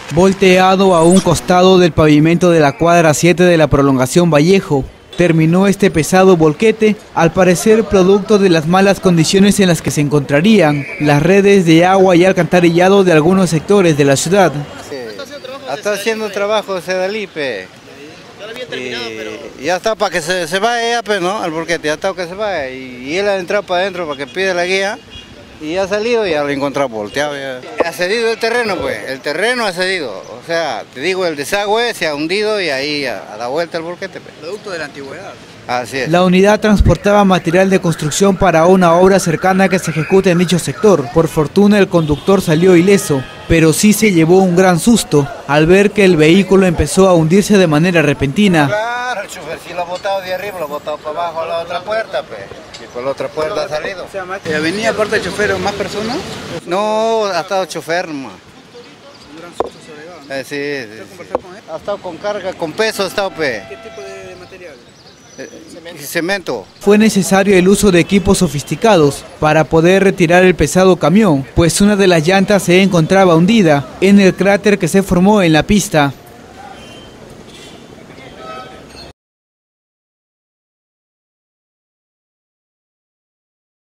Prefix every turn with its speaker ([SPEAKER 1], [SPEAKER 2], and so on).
[SPEAKER 1] Volteado a un costado del pavimento de la cuadra 7 de la prolongación Vallejo, terminó este pesado volquete, al parecer producto de las malas condiciones en las que se encontrarían las redes de agua y alcantarillado de algunos sectores de la ciudad.
[SPEAKER 2] Está haciendo trabajo de Sedalipe. Ya está para que se vaya, pues, ¿no? Al volquete, ya está para que se vaya. Y él ha entrado para adentro para que pida la guía. Y ha salido y ya lo encontrado volteado. Ya. Ha cedido el terreno, pues. El terreno ha cedido. O sea, te digo, el desagüe se ha hundido y ahí ha dado vuelta el volquete. Pues.
[SPEAKER 3] Producto de la antigüedad.
[SPEAKER 2] Así es.
[SPEAKER 1] La unidad transportaba material de construcción para una obra cercana que se ejecuta en dicho sector. Por fortuna el conductor salió ileso, pero sí se llevó un gran susto al ver que el vehículo empezó a hundirse de manera repentina.
[SPEAKER 2] Claro, el chofer sí lo ha botado de arriba, lo ha botado para abajo a la otra puerta, pues. Y por la otra puerta ha salido.
[SPEAKER 3] ¿Venía aparte del chofer o más personas?
[SPEAKER 2] No, ha estado chofer nomás.
[SPEAKER 3] Un gran susto sobrevivado, ¿no?
[SPEAKER 2] Sí.
[SPEAKER 3] ¿Conversar con él?
[SPEAKER 2] Ha estado con carga, con peso ha estado, pues.
[SPEAKER 3] ¿Qué tipo de material?
[SPEAKER 2] Cemento.
[SPEAKER 1] Fue necesario el uso de equipos sofisticados para poder retirar el pesado camión, pues una de las llantas se encontraba hundida en el cráter que se formó en la pista.